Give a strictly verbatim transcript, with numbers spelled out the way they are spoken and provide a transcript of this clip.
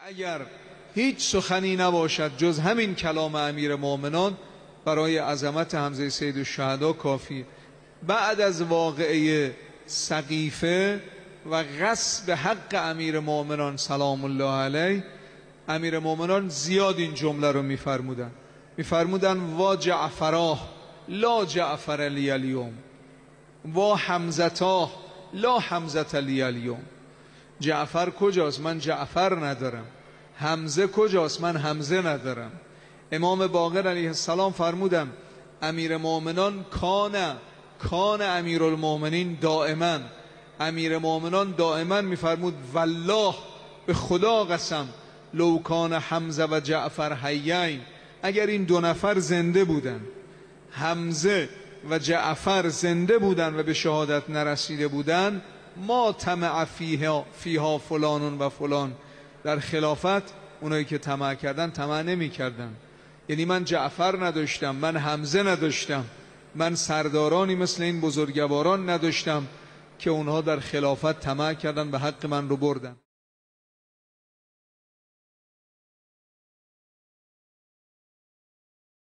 اگر هیچ سخنی نباشد جز همین کلام امیر مومنان برای عظمت حمزه سید الشهدا کافی. بعد از واقعه سقیفه و غصب حق امیر مومنان سلام الله علیه، امیر مومنان زیاد این جمله رو میفرمودن میفرمودن وا جعفراه لا جعفر لی الیوم، وا حمزتاه لا حمزت لی الیوم. جعفر کجاست؟ من جعفر ندارم. حمزه کجاست؟ من حمزه ندارم. امام باقر علیه السلام فرمودن امیر مومنان کان کان امیر المومنین دائما، امیر مومنان دائما میفرمود والله به خدا قسم لو کان حمزه و جعفر حیین، اگر این دو نفر زنده بودن، حمزه و جعفر زنده بودن و به شهادت نرسیده بودن، ما طمع فیها فیها فلان و فلان، در خلافت اونایی که طمع کردن طمع نمی کردن. یعنی من جعفر نداشتم، من حمزه نداشتم، من سردارانی مثل این بزرگواران نداشتم که اونها در خلافت طمع کردن و حق من رو بردن.